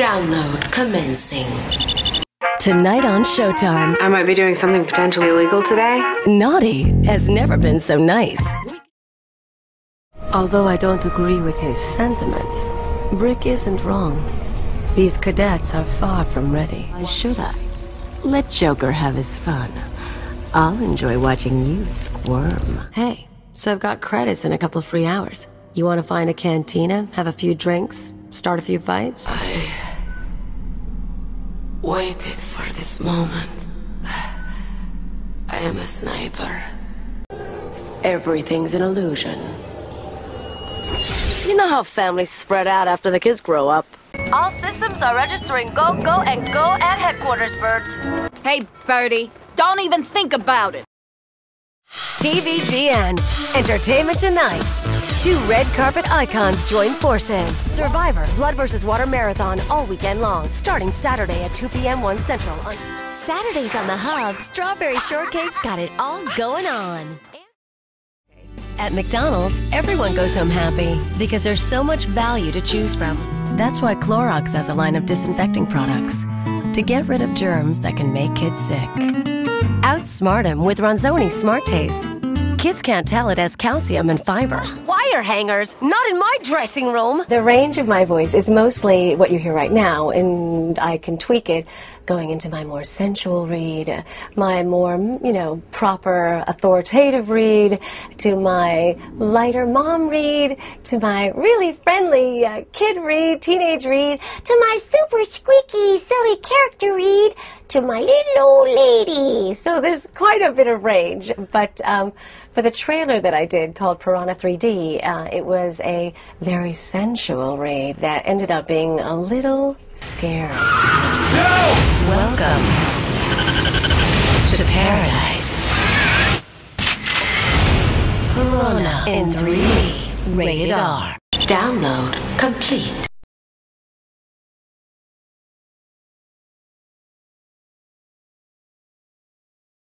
Download commencing. Tonight on Showtime. I might be doing something potentially illegal today. Naughty has never been so nice. Although I don't agree with his sentiment, Brick isn't wrong. These cadets are far from ready. Why should I? Let Joker have his fun. I'll enjoy watching you squirm. Hey, so I've got credits and a couple of free hours. You want to find a cantina, have a few drinks, start a few fights? I waited for this moment. I am a sniper. Everything's an illusion. You know how families spread out after the kids grow up. All systems are registering go at headquarters, Bert. Hey, Birdie, don't even think about it. TVGN. Entertainment Tonight. Two red carpet icons join forces. Survivor, Blood vs. Water Marathon all weekend long, starting Saturday at 2 p.m. 1 Central. Saturdays on the Hub, Strawberry Shortcake's got it all going on. At McDonald's, everyone goes home happy because there's so much value to choose from. That's why Clorox has a line of disinfecting products to get rid of germs that can make kids sick. Outsmart them with Ronzoni Smart Taste. Kids can't tell it has calcium and fiber. Wire hangers, not in my dressing room. The range of my voice is mostly what you hear right now, and I can tweak it going into my more sensual read, my more, proper authoritative read, to my lighter mom read, to my really friendly kid read, teenage read, to my super squeaky, silly character read, to my little old lady. So there's quite a bit of range, but for the trailer that I did called Piranha 3D, it was a very sensual read that ended up being a little scary. No! Welcome to paradise. Piranha in 3D. Rated R. Download complete.